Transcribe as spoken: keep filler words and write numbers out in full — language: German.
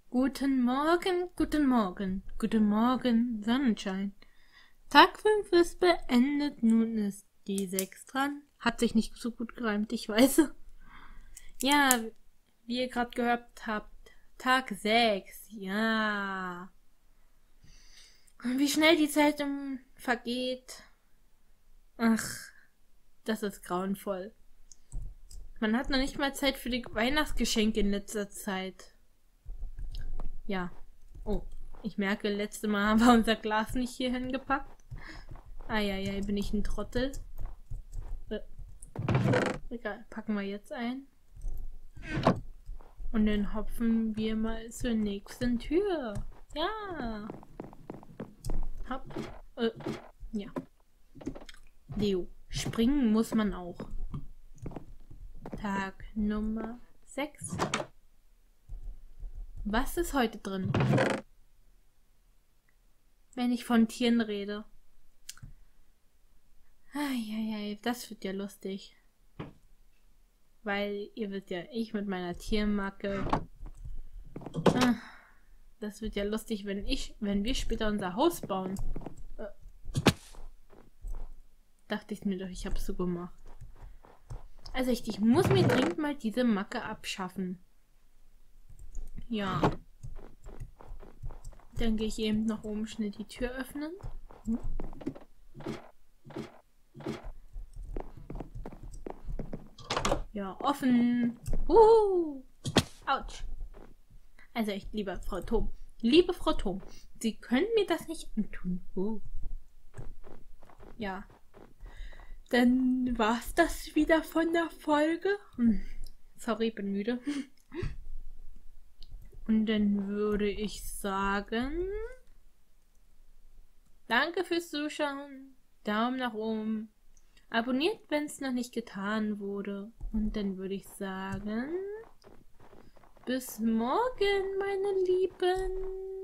Guten Morgen, guten Morgen, guten Morgen, Sonnenschein. Tag fünf ist beendet, nun ist die sechs dran. Hat sich nicht so gut gereimt, ich weiß. Ja, wie ihr gerade gehört habt, Tag sechs, ja. Und wie schnell die Zeit um vergeht. Ach, das ist grauenvoll. Man hat noch nicht mal Zeit für die Weihnachtsgeschenke in letzter Zeit. Ja. Oh, ich merke, letztes Mal haben wir unser Glas nicht hier hingepackt. Eieiei, bin ich ein Trottel. Äh, egal, packen wir jetzt ein. Und dann hopfen wir mal zur nächsten Tür. Ja. Hopp. Äh, ja. Leo, springen muss man auch. Tag Nummer sechs. Was ist heute drin? Wenn ich von Tieren rede. Eieiei, das wird ja lustig. Weil, ihr wisst ja, ich mit meiner Tiermarke. Ah, das wird ja lustig, wenn ich, wenn wir später unser Haus bauen. Äh, dachte ich mir doch, ich hab's so gemacht. Also echt, ich muss mir dringend mal diese Macke abschaffen. Ja. Dann gehe ich eben nach oben schnell die Tür öffnen. Hm. Ja, offen. Uh, Autsch. Also echt, liebe Frau Thom. Liebe Frau Thom, Sie können mir das nicht antun. Uh. Ja. Dann war's das wieder von der Folge. Hm. Sorry, bin müde. Und dann würde ich sagen, danke fürs Zuschauen, Daumen nach oben, abonniert, wenn es noch nicht getan wurde. Und dann würde ich sagen, bis morgen, meine Lieben.